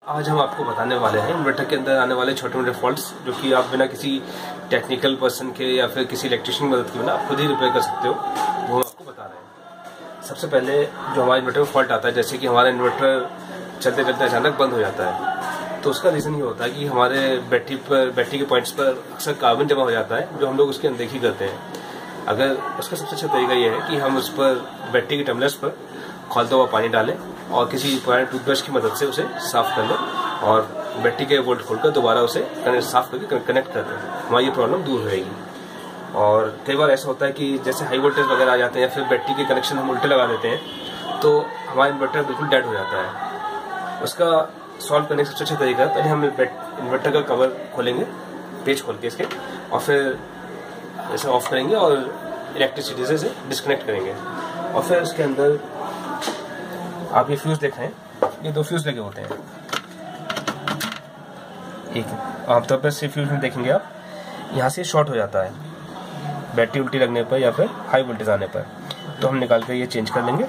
आज हम आपको बताने वाले हैं इन्वर्टर के अंदर आने वाले छोटे मोटे फॉल्ट्स जो कि आप बिना किसी टेक्निकल पर्सन के या फिर किसी इलेक्ट्रिशियन की मदद के बिना आप खुद ही रिपेयर कर सकते हो, वो हम आपको बता रहे हैं। सबसे पहले जो हमारे इन्वर्टर में फॉल्ट आता है, जैसे कि हमारा इन्वर्टर चलते चलते अचानक बंद हो जाता है, तो उसका रीज़न ये होता है कि हमारे बैटरी के पॉइंट्स पर अक्सर कार्बन जमा हो जाता है जो हम लोग उसकी अनदेखी करते हैं। अगर उसका सबसे अच्छा तरीका ये है कि हम उस पर बैटरी के टर्मिनल्स पर खौलता हुआ पानी डालें और किसी पुराने टूथब्रश की मदद से उसे साफ कर लें और बैटरी के वोल्ट खोलकर दोबारा उसे साफ करके कनेक्ट कर दें। हमारी ये प्रॉब्लम दूर हो जाएगी। और कई बार ऐसा होता है कि जैसे हाई वोल्टेज वगैरह आ जाते हैं या फिर बैटरी के कनेक्शन हम उल्टे लगा देते हैं तो हमारा इन्वर्टर बिल्कुल डेड हो जाता है। उसका सॉल्व करने का सबसे अच्छा तरीका, पहले हम इन्वर्टर का कवर खोलेंगे, पेज खोल के इसके, और फिर इसे ऑफ करेंगे और इलेक्ट्रिसिटी से डिस्कनेक्ट करेंगे। और फिर उसके अंदर आप ये फ्यूज देख रहे हैं, ये दो फ्यूज लगे होते हैं। एक आमतौर पर सिर्फ फ्यूज में देखेंगे आप, यहाँ से शॉर्ट हो जाता है बैटरी उल्टी लगने पर या फिर हाई वोल्टेज आने पर, तो हम निकाल कर ये चेंज कर लेंगे।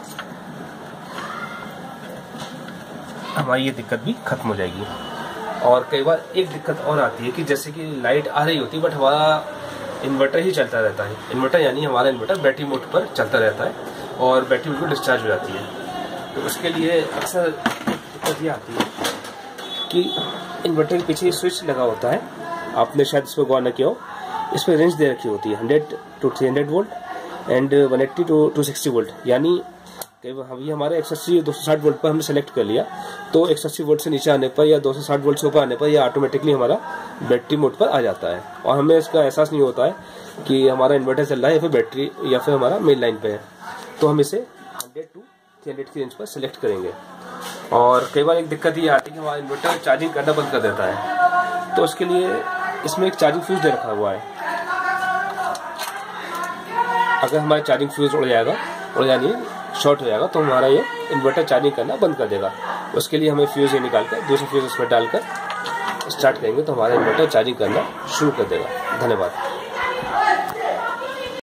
हमारी ये दिक्कत भी खत्म हो जाएगी। और कई बार एक दिक्कत और आती है कि जैसे कि लाइट आ रही होती है बट हमारा इन्वर्टर ही चलता रहता है। इन्वर्टर यानी हमारा इन्वर्टर बैटरी मोड पर चलता रहता है और बैटरी बिल्कुल डिस्चार्ज हो जाती है। तो उसके लिए अक्सर दिक्कत ये आती है कि इन्वर्टर के पीछे स्विच लगा होता है, आपने शायद इस पर गौर न किया हो, इस पर रेंज दे रखी होती है 100 to 300 volt and 180 to 260 volt. यानी अभी हमारे 180 260 वोल्ट पर हमने सेलेक्ट कर लिया, तो 180 वोल्ट से नीचे आने पर या 260 वोल्ट से ऊपर आने पर यह ऑटोमेटिकली हमारा बैटरी मोड पर आ जाता है और हमें इसका एहसास नहीं होता है कि हमारा इन्वर्टर चल रहा है या फिर बैटरी या फिर हमारा मेन लाइन पे है। तो हम इसे 100 to 300 की रेंज पर सिलेक्ट करेंगे। और कई बार एक दिक्कत ये आती है कि हमारा इन्वर्टर चार्जिंग करना बंद कर देता है, तो उसके लिए इसमें एक चार्जिंग फ्यूज दे रखा हुआ है। अगर हमारा चार्जिंग फ्यूज उड़ जानी शॉर्ट हो जाएगा तो हमारा ये इन्वर्टर चार्जिंग करना बंद कर देगा। उसके लिए हमें फ्यूज ये निकाल कर दूसरा फ्यूज उसमें डालकर स्टार्ट करेंगे तो हमारा इन्वर्टर चार्जिंग करना शुरू कर देगा। धन्यवाद।